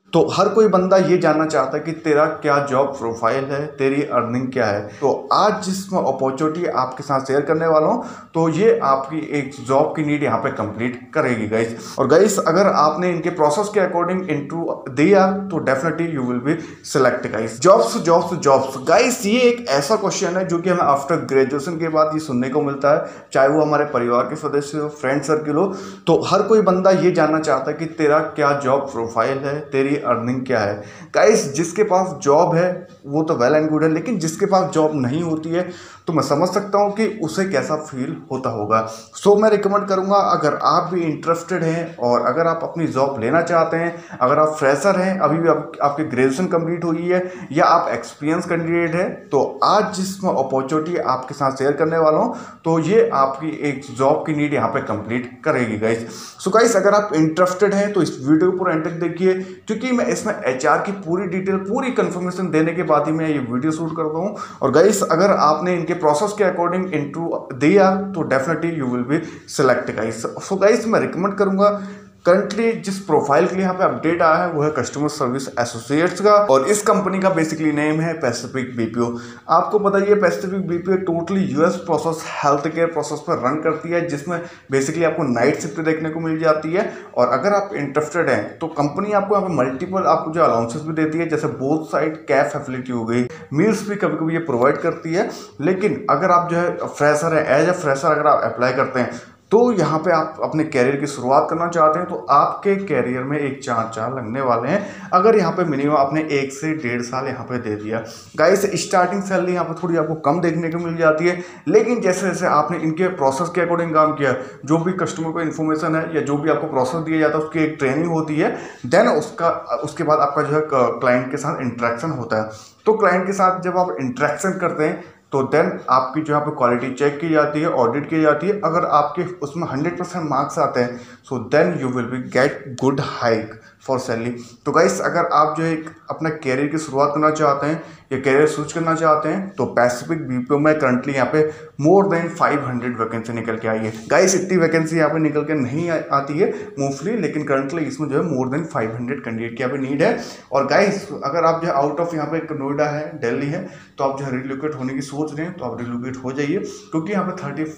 तो हर कोई बंदा ये जानना चाहता है कि तेरा क्या जॉब प्रोफाइल है, तेरी अर्निंग क्या है। तो आज जिस अपॉर्चुनिटी आपके साथ शेयर करने वाला हूँ, तो ये आपकी एक जॉब की नीड यहाँ पे कंप्लीट करेगी गाइस। और गाइस, अगर आपने इनके प्रोसेस के अकॉर्डिंग इंटरव्यू दिया तो definitely you will be select guys. Jobs jobs jobs guys, ये एक ऐसा क्वेश्चन है जो कि हमें आफ्टर ग्रेजुएशन के बाद ये सुनने को मिलता है, चाहे वो हमारे परिवार के सदस्य हो, फ्रेंड सर्किल हो। तो हर कोई बंदा ये जानना चाहता है कि तेरा क्या जॉब प्रोफाइल है, तेरी अर्निंग क्या है। गाइस, जिसके पास जॉब है वो तो वेल एंड गुड है, लेकिन जिसके पास जॉब नहीं होती है तो मैं समझ सकता हूँ कि उसे कैसा फील होता होगा। सो मैं रिकमेंड करूँगा, अगर आप भी इंटरेस्टेड हैं और अगर आप अपनी जॉब लेना चाहते हैं, अगर आप फ्रेशर हैं, अभी भी आपकी ग्रेजुएशन कंप्लीट हुई है, या आप एक्सपीरियंस कैंडिडेट हैं, तो आज जिस अपॉर्चुनिटी आपके साथ शेयर करने वाला हूँ, तो ये आपकी एक जॉब की नीड यहाँ पे कंप्लीट करेगी गाइस। सो गाइस, अगर आप इंटरेस्टेड हैं तो इस वीडियो को पूरा एंड तक देखिए, क्योंकि मैं इसमें एचआर की पूरी डिटेल, पूरी कंफर्मेशन देने के बाद ही मैं ये वीडियो शूट करता हूँ। और गाइस, अगर आपने इनके प्रोसेस के अकॉर्डिंग इंटरव्यू दिया तो definitely you will be select guys. So guys, मैं रिकमेंड करूंगा, करंटली जिस प्रोफाइल के लिए यहाँ पे अपडेट आया है वो है कस्टमर सर्विस एसोसिएट्स का, और इस कंपनी का बेसिकली नेम है पैसिफिक बीपीओ। आपको पता ही है, pacific BPO totally US process, health care process पर रन करती है, जिसमें बेसिकली आपको नाइट शिफ्ट देखने को मिल जाती है। और अगर आप इंटरेस्टेड हैं तो कंपनी आपको यहाँ पे मल्टीपल आपको जो अलाउंसेस भी देती है, जैसे बोथ साइड कैब फैसिलिटी हो गई, मील्स भी कभी कभी ये प्रोवाइड करती है। लेकिन अगर आप जो है फ्रेशर है, एज ए फ्रेशर अगर आप अप्लाई करते हैं तो यहाँ पे आप अपने कैरियर की शुरुआत करना चाहते हैं, तो आपके कैरियर में एक चार लगने वाले हैं, अगर यहाँ पे मिनिमम आपने 1 से 1.5 साल यहाँ पे दे दिया। गाइस, स्टार्टिंग सैलरी यहाँ पे थोड़ी आपको कम देखने को मिल जाती है, लेकिन जैसे जैसे आपने इनके प्रोसेस के अकॉर्डिंग काम किया, जो भी कस्टमर को इन्फॉर्मेशन है या जो भी आपको प्रोसेस दिया जाता है उसकी एक ट्रेनिंग होती है, देन उसके बाद आपका जो है क्लाइंट के साथ इंटरेक्शन होता है। तो क्लाइंट के साथ जब आप इंटरेक्शन करते हैं तो देन आपकी जो यहाँ पे क्वालिटी चेक की जाती है, ऑडिट की जाती है। अगर आपके उसमें 100% मार्क्स आते हैं, so then you will be get good hike for salary. तो गाइस, अगर आप जो है अपना कैरियर की शुरुआत करना चाहते हैं या कैरियर स्विच करना चाहते हैं, तो पैसिफिक बीपीओ में करंटली यहाँ पे मोर देन 500 वैकेंसी निकल के आई है। गाइस, इतनी वैकेंसी यहाँ पे निकल के नहीं आती है मोस्टली, लेकिन करंटली इसमें जो है मोर देन 500 कैंडिडेट की यहाँ पे नीड है। और गाइस, अगर आप जो है आउट ऑफ यहाँ पे नोएडा है, दिल्ली है, तो आप जो है रिलोकेट होने की सोच रहे हैं तो आप रिलोकेट हो जाइए, क्योंकि यहाँ पे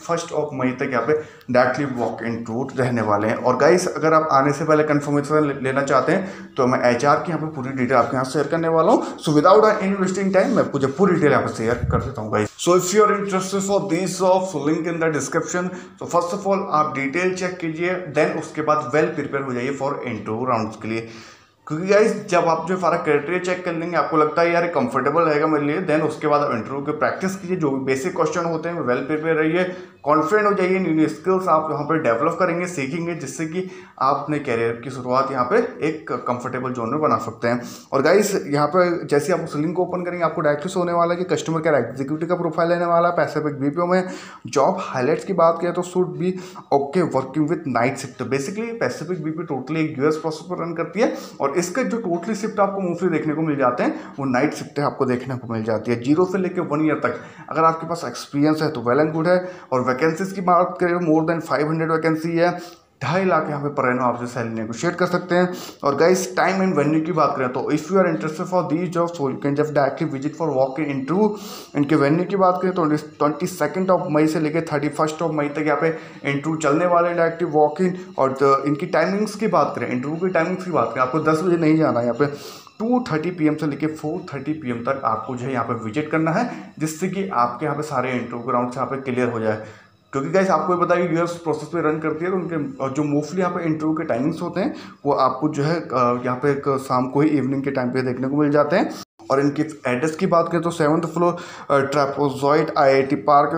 31 मई तक यहाँ पे डायरेक्टली वॉक इन रूट रहने वाले हैं। और गाइस, अगर आप आने से पहले कंफर्मेशन लेना चाहते हैं तो मैं एचआर की यहाँ पे पूरी डिटेल आपके यहाँ शेयर करने वाला हूँ। So without any wasting time मैं मुझे पूरी डिटेल यहाँ पे शेयर कर देता हूँ guys. So if you are interested for this job, link in the description. तो फर्स्ट ऑफ ऑल आप डिटेल चेक कीजिए, देन उसके बाद वेल प्रिपेयर हो जाइए फॉर इंटरव्यू राउंड्स के लिए। क्योंकि गाइस, जब आप जो सारा क्राइटेरिया चेक कर लेंगे, आपको लगता है यार कंफर्टेबल रहेगा मेरे लिए, देन उसके बाद आप इंटरव्यू के प्रैक्टिस कीजिए, जो भी बेसिक क्वेश्चन होते हैं वेल प्रिपेयर रहिए, कॉन्फिडेंट हो जाइए, न्यू स्किल्स आप यहाँ पे डेवलप करेंगे, सीखेंगे, जिससे कि आप अपने कैरियर की शुरुआत यहाँ पे एक कंफर्टेबल जोन में बना सकते हैं। और गाइस, यहाँ पे जैसे आप उस लिंक को ओपन करेंगे, आपको डायरेक्टली होने वाला है कि कस्टमर केयर एग्जीक्यूटिव का प्रोफाइल लेने वाला है पैसिफिक बीपीओ में। जॉब हाईलाइट्स की बात करें तो should be okay working with night shift. Basically pacific BPO totally एक यूएस प्रोसेस पर रन करती है, और इसके जो टोटली शिफ्ट आपको मोस्टली देखने को मिल जाते हैं वो नाइट शिफ्ट आपको देखने को मिल जाती है, 0 से लेकर 1 ईयर तक। अगर आपके पास एक्सपीरियंस है तो वेल एंड गुड है। और वैकेंसीज की बात करें, मोर देन 500 वैकेंसी है, 2.5 लाख यहाँ पे पर एनम आप जो सैलरी नेगोशिएट कर सकते हैं। और गाइस, टाइम एंड वेन्यू की बात करें तो if you are interested for these jobs, so you can just directly visit for walk in interview. इनके वेन्यू की बात करें तो 22 मई से लेकर 31 मई तक यहाँ पे इंटरव्यू चलने वाले हैं, डायरेक्टली वॉक इन। और इनकी टाइमिंग्स की बात करें, इंटरव्यू की टाइमिंग्स की बात करें, आपको 10 बजे नहीं जाना है, यहाँ पे 2:30 PM से लेकर 4:30 PM तक आपको जो है यहाँ पे विजिट करना है, जिससे कि आपके यहाँ पे सारे इंटरव्यू राउंड यहाँ पे क्लियर हो जाए। क्योंकि गाइस, आपको ये पता है कि यूएस प्रोसेस पे रन करती है, तो उनके जो मोस्टली यहाँ पे इंटरव्यू के टाइमिंग्स होते हैं वो आपको जो है यहाँ पे शाम को ही इवनिंग के टाइम पे देखने को मिल जाते हैं। और इनकी एड्रेस की बात करें तो 7th floor trapezoid IIT park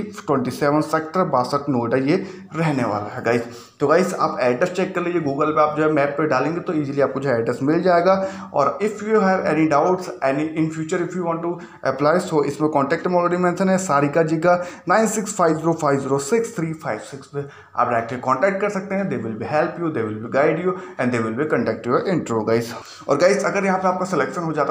C27 sector 62 Noida ये रहने वाला है गाइस। तो गाइस, आप एड्रेस चेक कर लीजिए, गूगल पे आप जो है मैप पे डालेंगे तो इजीली आपको जो है एड्रेस मिल जाएगा। और if you have any doubts any in future if you want to apply, so इसमें कॉन्टैक्ट में ऑलरेडी मेंशन है, सारिका जी का 9650506356 पे आप डायरेक्टली कॉन्टैक्ट कर सकते हैं। They will be help you, they will be guide you and they will be conduct your interview guys. और गाइस, अगर यहाँ पे आपका सिलेक्शन हो जाता तो बेसिकली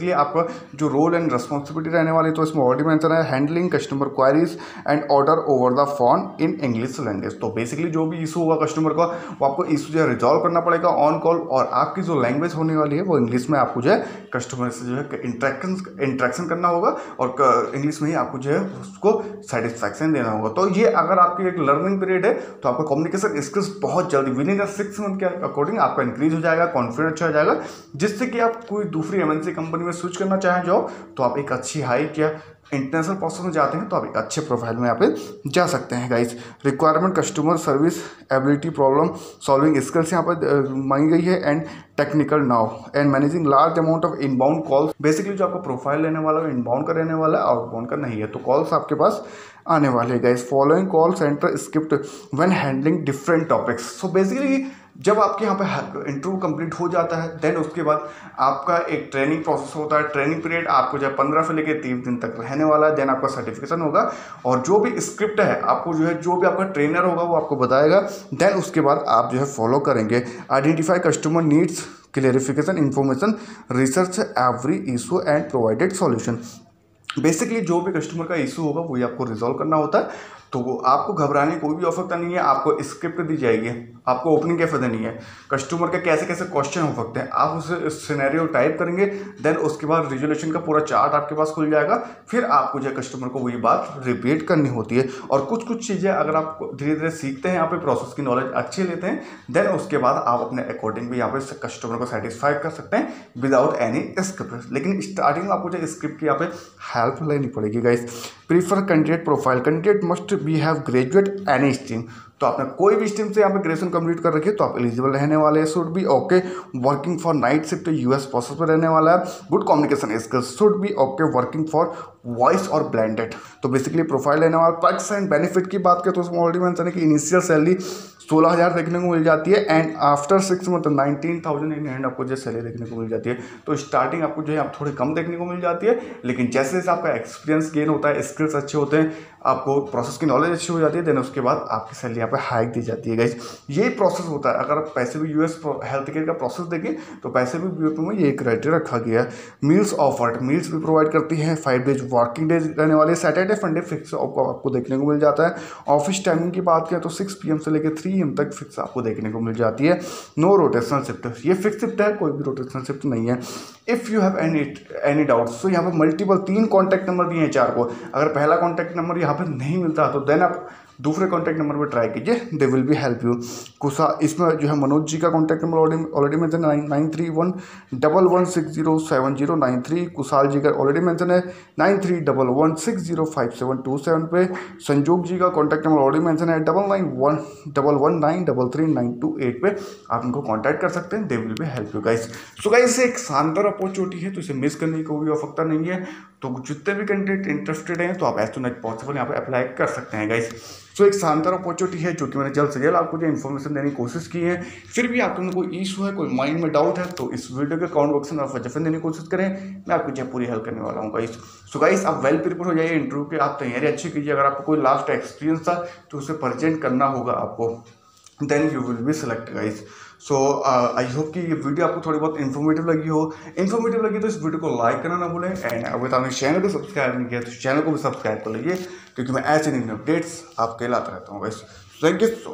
बेसिकली आपका जो रोल एंड रिस्पॉन्सिबिलिटी रहने वाली, तो इसमें ऑलरेडी मेंशन है handling customer queries and order over the phone in English language. तो बेसिकली जो भी इशू होगा कस्टमर का वो आपको इशू जो है रिजॉल्व करना पड़ेगा ऑन कॉल, और आपकी जो लैंग्वेज होने वाली है वो इंग्लिश में आपको जो है कस्टमर से जो है इंट्रैक्शन करना होगा, और इंग्लिश में ही आपको जो है उसको सेटिस्फैक्शन देना होगा। तो ये अगर आपकी एक लर्निंग पीरियड है तो आपका कम्युनिकेशन स्किल्स बहुत जल्दी विद इन 6 मंथ के अकॉर्डिंग आपका इंक्रीज हो जाएगा, कॉन्फिडेंस अच्छा हो जाएगा, जिससे कि आप कोई दूसरी एमएनसी कंपनी में स्विच करना चाहें जॉब, तो आप एक अच्छी हाइक या इंटरनेशनल प्रोसेस में जाते हैं तो आप एक अच्छे प्रोफाइल में यहाँ पे जा सकते हैं guys. Requirement customer service ability problem solving skills यहाँ पर मांगी गई है, and technical now and managing large amount of inbound calls. Basically जो आपका प्रोफाइल लेने वाला है इनबाउंड का रहने वाला है, आउटबाउंड का नहीं है, तो कॉल्स आपके पास आने वाले हैं guys. Following call centre script when handling different topics. So basically जब आपके यहाँ पे इंटरव्यू कंप्लीट हो जाता है देन उसके बाद आपका एक ट्रेनिंग प्रोसेस होता है। ट्रेनिंग पीरियड आपको जब 15 से लेकर 30 दिन तक रहने वाला है। देन आपका सर्टिफिकेशन होगा, और जो भी स्क्रिप्ट है आपको जो है जो भी आपका ट्रेनर होगा वो आपको बताएगा। देन उसके बाद आप जो है फॉलो करेंगे। Identify customer needs, clarification, information, research every issue and provided solution. Basically जो भी कस्टमर का इशू होगा वही आपको रिजॉल्व करना होता है। तो आपको घबराने की कोई भी आवश्यकता नहीं है। आपको स्क्रिप्ट दी जाएगी, आपको ओपनिंग कैसे देनी है, कस्टमर के कैसे कैसे क्वेश्चन हो सकते हैं, आप उसे सिनेरियो टाइप करेंगे। देन उसके बाद रिजोल्यूशन का पूरा चार्ट आपके पास खुल जाएगा। फिर आपको जो है कस्टमर को वही बात रिपीट करनी होती है। और कुछ कुछ चीज़ें अगर आप धीरे धीरे सीखते हैं, यहाँ पे प्रोसेस की नॉलेज अच्छी लेते हैं, देन उसके बाद आप अपने अकॉर्डिंग भी यहाँ पे कस्टमर को सेटिस्फाई कर सकते हैं विदाउट एनी स्क्रिप्ट। लेकिन स्टार्टिंग में आपको जो स्क्रिप्ट की यहाँ पे हेल्प लेनी पड़ेगी guys. Prefer candidate profile, candidate must be have graduate any stream. तो आपने कोई भी स्ट्रीम से यहाँ पे ग्रेजुएशन कंप्लीट कर रखी है तो आप एलिजिबल रहने वाले हैं। Should be okay working for night shift, US process पर रहने वाला है। Good communication skills, should be okay working for voice और ब्लेंडेड। तो बेसिकली प्रोफाइल लेने वाला। पर्क्स एंड बेनिफिट की बात करें तो उसमें ऑलरेडी मेंशन है कि इनिशियल सैलरी 16,000 देखने को मिल जाती है, and after 6 month 19,000 in hand आपको जो सैलरी देखने को मिल जाती है। तो स्टार्टिंग आपको जो है आप थोड़ी कम देखने को मिल जाती है, लेकिन जैसे जैसे आपका एक्सपीरियंस गेन होता है, स्किल्स अच्छे होते हैं, आपको प्रोसेस की नॉलेज अच्छी हो जाती है, देन उसके बाद आपकी सैलरी यहाँ पे हाइक दी जाती है गाइस। यही प्रोसेस होता है। अगर आप पैसे भी यूएस हेल्थ केयर का प्रोसेस देखें तो पैसे भी यूएस में ये क्राइटेरिया रखा गया है। मील्स ऑफर्ड, मील्स भी प्रोवाइड करती है। 5 डेज वर्किंग डेज रहने वाले, सैटरडे संडे फिक्स आपको देखने को मिल जाता है। ऑफिस टाइमिंग की बात करें तो 6 PM से लेकर 3 AM तक फिक्स आपको देखने को मिल जाती है। नो रोटेशनल शिफ्ट, ये फिक्स शिफ्ट है, कोई भी रोटेशनल शिफ्ट नहीं है। If you have any doubts, तो यहाँ पे मल्टीपल 3 कॉन्टैक्ट नंबर दिए हैं HR को। अगर पहला कॉन्टैक्ट नंबर यहाँ पे नहीं मिलता तो देन आप दूसरे कॉन्टैक्ट नंबर पर ट्राई कीजिए, they will be help you. कुशा इसमें जो है मनोज जी का कॉन्टैक्ट नंबर ऑलरेडी मेंशन है 9311607093। कुशाल जी का ऑलरेडी मेंशन है 9311605727 पे। संजोग जी का कॉन्टैक्ट नंबर ऑलरेडी मेंशन है 9911193392 पे। आप इनको कॉन्टैक्ट कर सकते हैं, they will be help you guys. So guys एक शानदार अपॉर्चुनिटी है, तो इसे मिस करने की कोई आवश्यकता नहीं है। तो जितने भी कैंडिडेट इंटरेस्टेड हैं तो आप एज सून एज पॉसिबल यहाँ पे अप्लाई कर सकते हैं गाइस। सो एक शानदार अपॉर्चुनिटी है जो कि मैंने जल्द से जल्द आपको जो इन्फॉर्मेशन देने की कोशिश की है। फिर भी आपको कोई इशू है, कोई माइंड में डाउट है तो इस वीडियो के कमेंट बॉक्स में आप सजेशन देने की कोशिश करें, मैं आपको जो पूरी हेल्प करने वाला हूँ गाइस। सो गाइस आप वेल प्रिपेयर हो जाइए इंटरव्यू के, आप तैयारी अच्छी कीजिए। अगर आपको कोई लास्ट एक्सपीरियंस था तो उसे प्रेजेंट करना होगा आपको, then you will be select guys. So I hope कि ये वीडियो आपको थोड़ी बहुत इन्फॉर्मेटिव लगी हो। इन्फॉर्मेटिव लगी तो इस वीडियो को लाइक करना ना भूलें, एंड अगर आपने चैनल को सब्सक्राइब नहीं किया तो चैनल को भी सब्सक्राइब कर लीजिए, क्योंकि मैं ऐसे नई अपडेट्स आपके लाता रहता हूँ गाइस। Thank you.